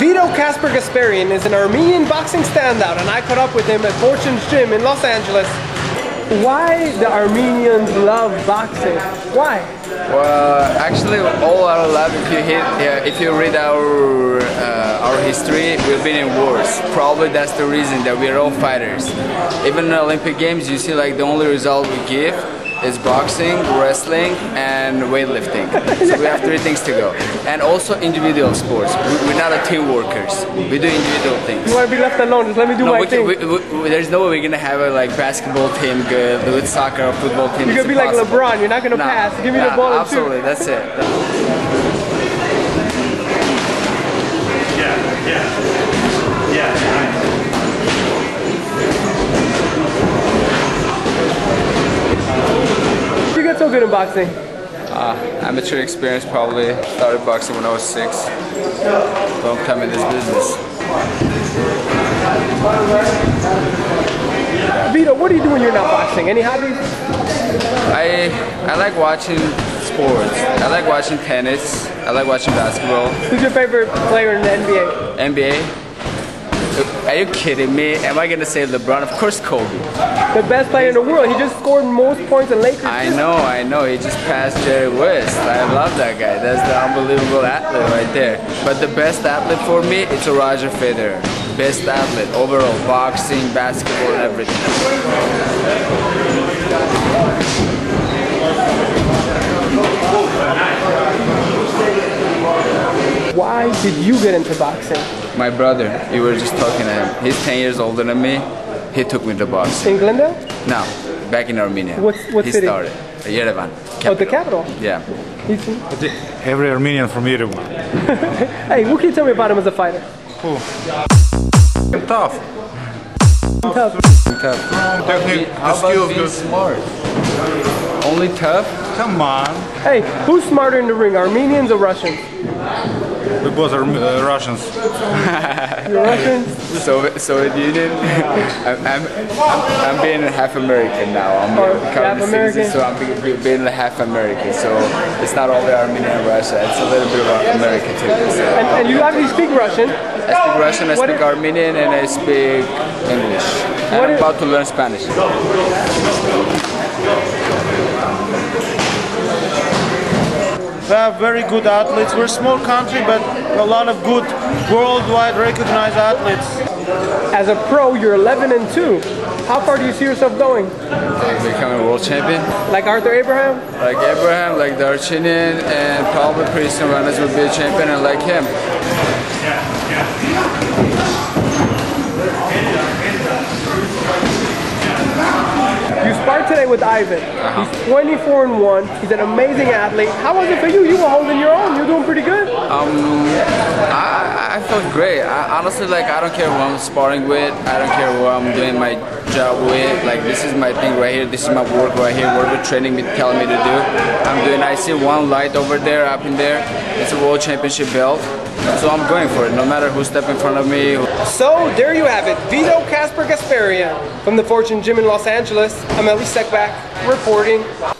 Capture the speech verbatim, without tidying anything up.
Vito Casper Gasparian is an Armenian boxing standout, and I caught up with him at Fortune's Gym in Los Angeles. Why the Armenians love boxing? Why? Well, actually, all our love. If you hit, uh, if you read our uh, our history, we've been in wars. Probably that's the reason that we're all fighters. Even in the Olympic Games, you see, like the only result we give is boxing, wrestling, and weightlifting. So we have three things to go. And also individual sports. We're not a team workers. We do individual things. You want to be left alone? Just let me do no, my we thing. Can, we, we, there's no way we're gonna have a like basketball team good with soccer or football team. You're gonna be impossible. like LeBron. You're not gonna no, pass. Give me no, the ball and absolutely, shoot. That's it. Yeah, yeah, yeah. You get so good in boxing? Uh, amateur experience, probably started boxing when I was six. Don't come in this business. Vito, what do you do when you're not boxing? Any hobbies? I I like watching sports. I like watching tennis. I like watching basketball. Who's your favorite player in the N B A? N B A? Are you kidding me? Am I gonna say LeBron? Of course Kobe. The best player in the world. He just scored most points in Lakers. I know, I know. He just passed Jerry West. I love that guy. That's the unbelievable athlete right there. But the best athlete for me, it's a Roger Federer. Best athlete overall, boxing, basketball, and everything. Why did you get into boxing? My brother, you were just talking to him. He's ten years older than me. He took me to boxing. In Glendale? No, back in Armenia. What, what he city? started. Yerevan. Capital. Oh, the capital? Yeah. Every Armenian from Yerevan. Hey, what can you tell me about him as a fighter? Cool. Tough. Tough. Tough. Technique, How the about skills being good. smart? Only tough? Come on. Hey, who's smarter in the ring, Armenians or Russians? We both are uh, Russians. You're Russians? Soviet, Soviet Union. I'm, I'm, I'm, I'm being half American now. I'm Or becoming half a citizen, American? so I'm be- being half American. So it's not only Armenia and Russia. It's a little bit of America too. So And, and you obviously speak Russian. I speak Russian, I What speak is- Armenian, and I speak English. And What I'm is- about to learn Spanish. We have very good athletes. We're a small country, but a lot of good worldwide recognized athletes. As a pro, you're eleven and two. How far do you see yourself going? Like becoming a world champion. Like Arthur Abraham? Like Abraham, like Darchinian, and probably pretty soon Vanes will be a champion, and like him. You sparred today with Ivan. Uh-huh. He's twenty-four and one. He's an amazing athlete. How was it for you? You were holding your own. You're doing pretty good. Um, I, I felt great. I, honestly, like I don't care who I'm sparring with. I don't care who I'm doing my job with. Like this is my thing right here. This is my work right here. What the training be telling me to do, I'm doing. I see one light over there, up in there. It's a world championship belt. So I'm going for it, no matter who step in front of me. So there you have it. Vito Casper Gasparian from the Fortune Gym in Los Angeles. I'm Elie Seckbach reporting.